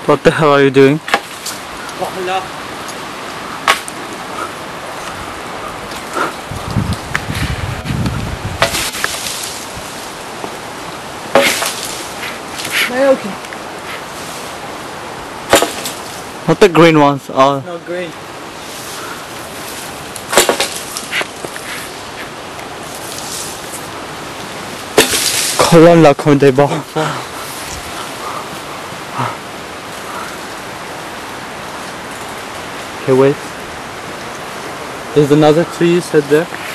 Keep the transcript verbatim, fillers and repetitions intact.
What the hell are you doing? Wala. Okay. Not the green ones. Oh. No green. Colon la come they ball. Okay, wait. There's another tree you said there.